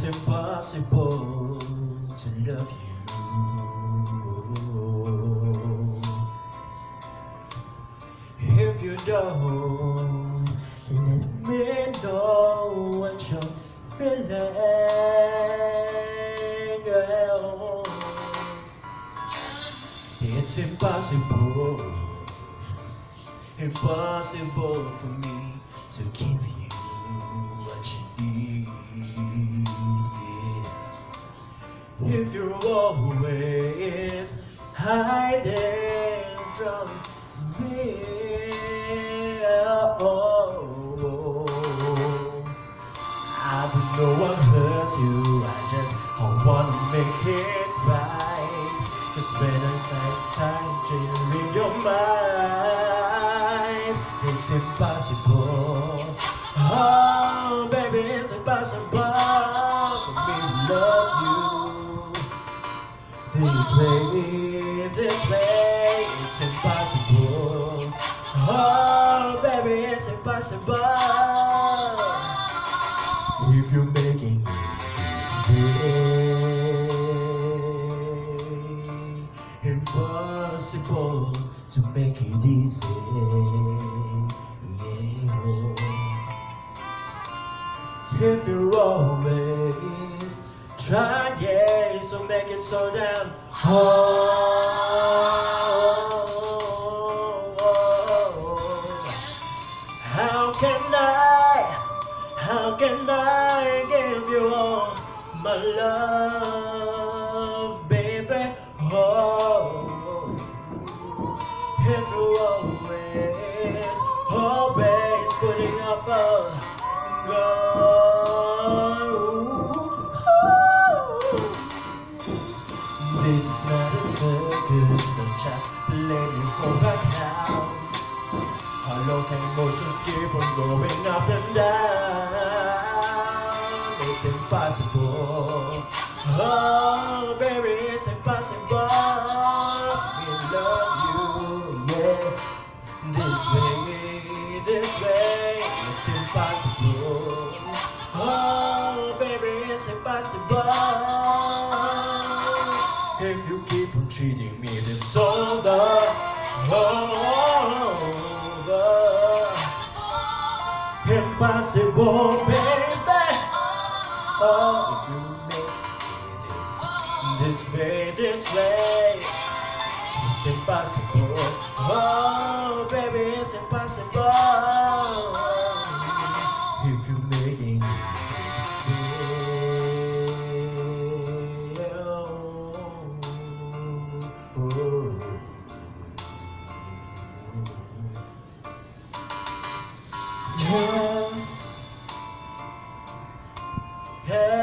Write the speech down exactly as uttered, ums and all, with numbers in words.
It's impossible to love you. If you don't let me know what you're feeling, it's impossible, impossible for me to give you what you need. If you're always hiding from me, oh, I don't know what hurts you, I just I wanna make it right. Just when I say time to in your mind, it's impossible. Oh, baby, it's impossible for me to love you this way, this way. It's impossible. Oh, baby, it's impossible. If you're making it this way, impossible to make it easy. Yeah. If you're always trying to make it so damn hard, how can I, how can I give you all my love, baby? Oh, if you're always, always putting up a guard, this is not a circus, don't try to let me go back now. How long can emotions keep on going up and down? It's impossible. Oh, baby, it's impossible. We love you, yeah. This way, this way, it's impossible. Oh, baby, it's impossible. If you keep on treating me this over, over, impossible, baby. Oh, if you make it this, this way, this way, it's impossible. Oh, baby, it's impossible. If you're making it this way, oh, oh. Yeah. Yeah.